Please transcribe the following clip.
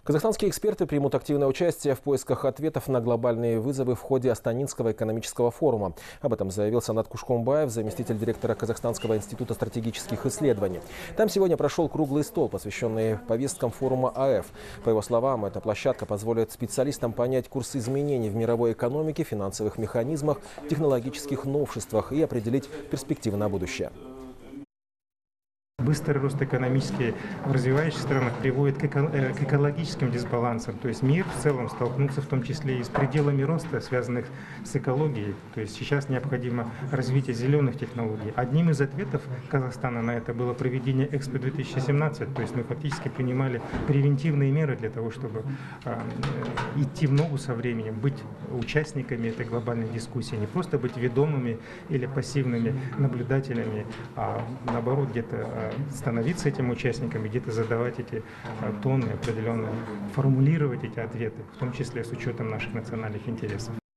Казахстанские эксперты примут активное участие в поисках ответов на глобальные вызовы в ходе Астанинского экономического форума. Об этом заявил Санат Кушкумбаев, заместитель директора Казахстанского института стратегических исследований. Там сегодня прошел круглый стол, посвященный повесткам форума АЭФ. По его словам, эта площадка позволит специалистам понять курс изменений в мировой экономике, финансовых механизмах, технологических новшествах и определить перспективы на будущее. Быстрый рост экономический в развивающихся странах приводит к экологическим дисбалансам. То есть мир в целом столкнулся в том числе и с пределами роста, связанных с экологией. То есть сейчас необходимо развитие зеленых технологий. Одним из ответов Казахстана на это было проведение Экспо 2017. То есть мы фактически принимали превентивные меры для того, чтобы идти в ногу со временем, быть участниками этой глобальной дискуссии, не просто быть ведомыми или пассивными наблюдателями, а наоборот где-то становиться этим участниками, где-то задавать эти тоны определенные, формулировать эти ответы, в том числе с учетом наших национальных интересов.